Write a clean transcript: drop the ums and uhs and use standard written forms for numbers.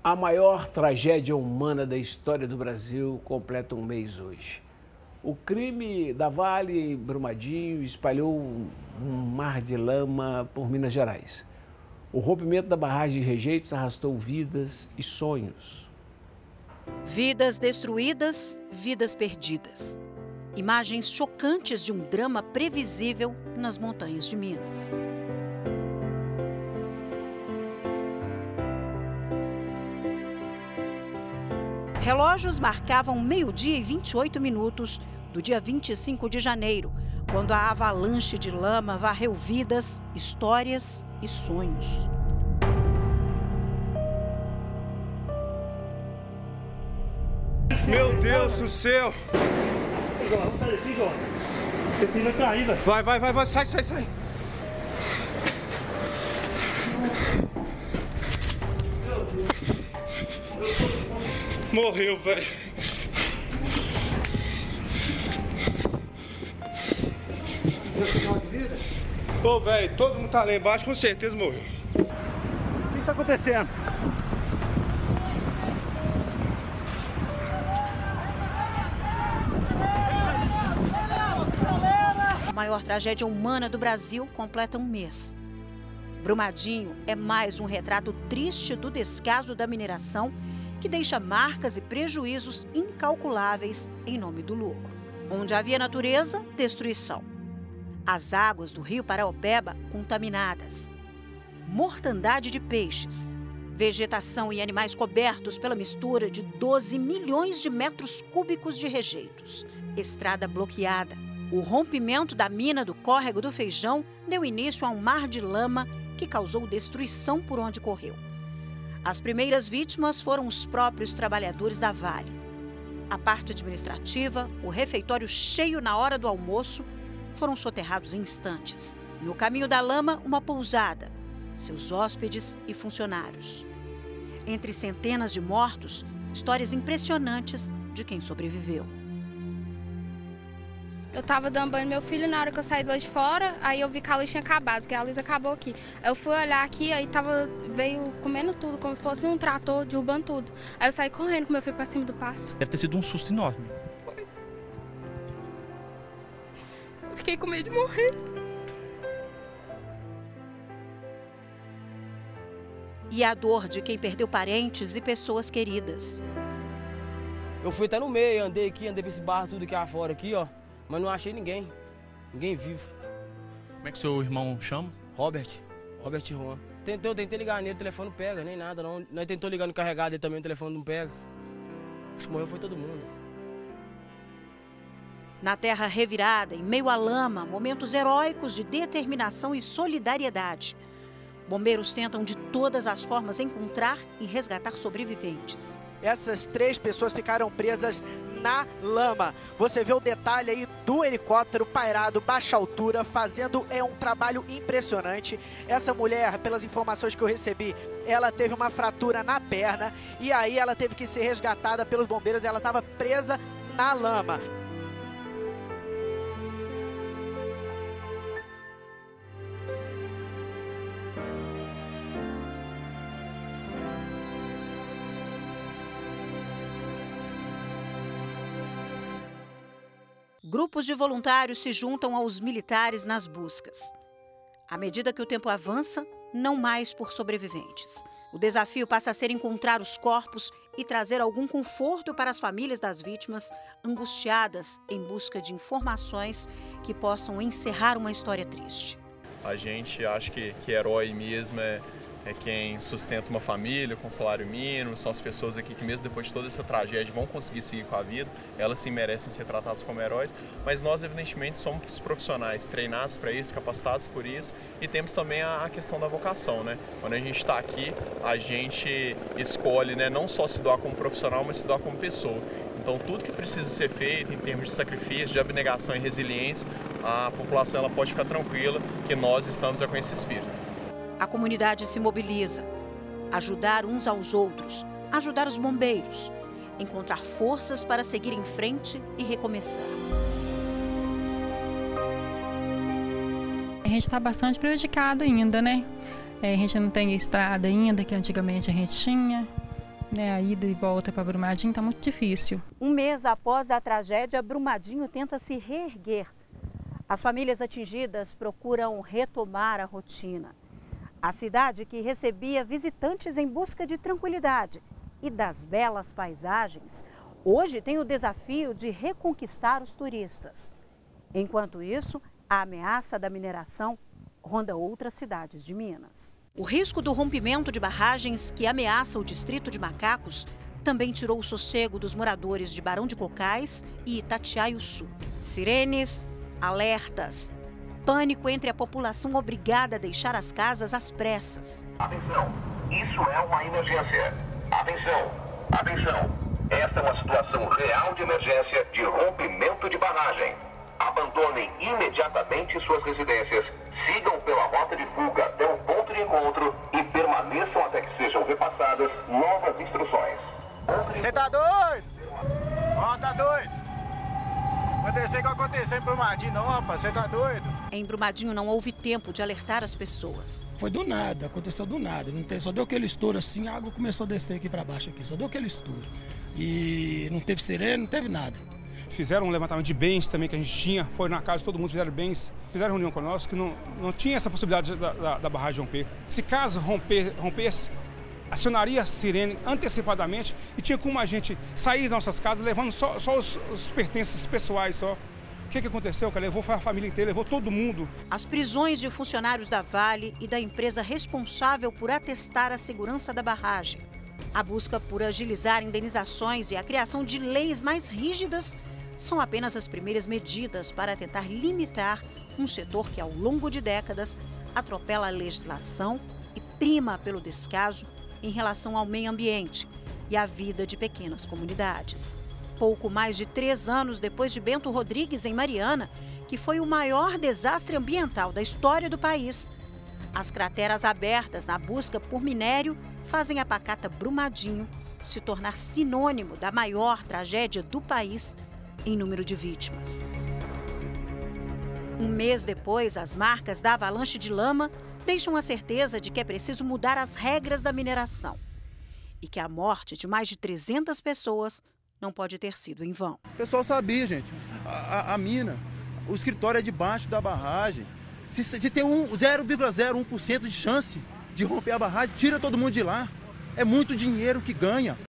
A maior tragédia humana da história do Brasil completa um mês hoje. O crime da Vale, em Brumadinho, espalhou um mar de lama por Minas Gerais. O rompimento da barragem de Rejeitos arrastou vidas e sonhos. Vidas destruídas, vidas perdidas. Imagens chocantes de um drama previsível nas montanhas de Minas. Relógios marcavam 12h28 do dia 25 de janeiro, quando a avalanche de lama varreu vidas, histórias e sonhos. Meu Deus do céu! Vai, sai! Morreu, velho. Ô, velho, todo mundo tá lá embaixo, com certeza morreu. O que tá acontecendo? A maior tragédia humana do Brasil completa um mês. Brumadinho é mais um retrato triste do descaso da mineração, que deixa marcas e prejuízos incalculáveis em nome do lucro. Onde havia natureza, destruição. As águas do rio Paraopeba contaminadas. Mortandade de peixes. Vegetação e animais cobertos pela mistura de 12 milhões de metros cúbicos de rejeitos. Estrada bloqueada. O rompimento da mina do Córrego do Feijão deu início a um mar de lama que causou destruição por onde correu. As primeiras vítimas foram os próprios trabalhadores da Vale. A parte administrativa, o refeitório cheio na hora do almoço, foram soterrados em instantes. No caminho da lama, uma pousada, seus hóspedes e funcionários. Entre centenas de mortos, histórias impressionantes de quem sobreviveu. Eu tava dando banho no meu filho, na hora que eu saí de lá de fora, aí eu vi que a luz tinha acabado, porque a luz acabou aqui. Aí eu fui olhar aqui, aí veio comendo tudo, como se fosse um trator, derrubando tudo. Aí eu saí correndo com meu filho pra cima do passo. Deve ter sido um susto enorme. Foi. Eu fiquei com medo de morrer. E a dor de quem perdeu parentes e pessoas queridas. Eu fui até no meio, andei pra esse barro tudo aqui afora, aqui, ó. Mas não achei ninguém vivo. Como é que seu irmão chama? Robert Juan. Tentei ligar nele, o telefone não pega, nem nada não. Nós tentou ligar no carregado, ele também, o telefone não pega. Acho que morreu foi todo mundo. Na terra revirada, em meio à lama, momentos heróicos de determinação e solidariedade. Bombeiros tentam de todas as formas encontrar e resgatar sobreviventes. Essas 3 pessoas ficaram presas na lama. Você vê o detalhe aí do helicóptero pairado, baixa altura, fazendo um trabalho impressionante. Essa mulher, pelas informações que eu recebi, ela teve uma fratura na perna e aí ela teve que ser resgatada pelos bombeiros. Ela estava presa na lama. Grupos de voluntários se juntam aos militares nas buscas. À medida que o tempo avança, não mais por sobreviventes. O desafio passa a ser encontrar os corpos e trazer algum conforto para as famílias das vítimas, angustiadas em busca de informações que possam encerrar uma história triste. A gente acha que herói mesmo é quem sustenta uma família com salário mínimo, são as pessoas aqui que mesmo depois de toda essa tragédia vão conseguir seguir com a vida, elas sim merecem ser tratadas como heróis, mas nós evidentemente somos profissionais treinados para isso, capacitados por isso e temos também a questão da vocação, né? Quando a gente está aqui, a gente escolhe, né, não só se doar como profissional, mas se doar como pessoa. Então tudo que precisa ser feito em termos de sacrifício, de abnegação e resiliência, a população ela pode ficar tranquila que nós estamos com esse espírito. A comunidade se mobiliza. Ajudar uns aos outros, ajudar os bombeiros, encontrar forças para seguir em frente e recomeçar. A gente está bastante prejudicado ainda, né? A gente não tem estrada ainda, que antigamente a gente tinha. A ida e volta para Brumadinho está muito difícil. Um mês após a tragédia, Brumadinho tenta se reerguer. As famílias atingidas procuram retomar a rotina. A cidade, que recebia visitantes em busca de tranquilidade e das belas paisagens, hoje tem o desafio de reconquistar os turistas. Enquanto isso, a ameaça da mineração ronda outras cidades de Minas. O risco do rompimento de barragens que ameaça o distrito de Macacos também tirou o sossego dos moradores de Barão de Cocais e Itatiaia-Sul. Sirenes, alertas, pânico entre a população obrigada a deixar as casas às pressas. Atenção, isso é uma emergência. Atenção, atenção. Esta é uma situação real de emergência de rompimento de barragem. Abandonem imediatamente suas residências, sigam pela rota de fuga até o ponto de encontro e permaneçam até que sejam repassadas novas instruções. Você tá doido? Ó, tá doido? Acontecer o que aconteceu em Brumadinho, não, rapaz, você tá doido? Em Brumadinho não houve tempo de alertar as pessoas. Foi do nada, aconteceu do nada. Só deu aquele estouro assim, a água começou a descer aqui para baixo, aqui, só deu aquele estouro. E não teve sirene, não teve nada. Fizeram um levantamento de bens também que a gente tinha, foi na casa de todo mundo, fizeram bens, fizeram reunião conosco, que não tinha essa possibilidade da barragem romper. Se caso rompesse, acionaria a sirene antecipadamente e tinha como a gente sair das nossas casas levando só os pertences pessoais só. O que aconteceu, cara? Levou a família inteira, levou todo mundo. As prisões de funcionários da Vale e da empresa responsável por atestar a segurança da barragem, a busca por agilizar indenizações e a criação de leis mais rígidas são apenas as primeiras medidas para tentar limitar um setor que, ao longo de décadas, atropela a legislação e prima pelo descaso em relação ao meio ambiente e à vida de pequenas comunidades. Pouco mais de 3 anos depois de Bento Rodrigues, em Mariana, que foi o maior desastre ambiental da história do país, as crateras abertas na busca por minério fazem a pacata Brumadinho se tornar sinônimo da maior tragédia do país em número de vítimas. Um mês depois, as marcas da avalanche de lama deixam a certeza de que é preciso mudar as regras da mineração e que a morte de mais de 300 pessoas não pode ter sido em vão. O pessoal sabia, gente, a mina, o escritório é debaixo da barragem. Se tem 0,01% de chance de romper a barragem, tira todo mundo de lá. É muito dinheiro que ganha.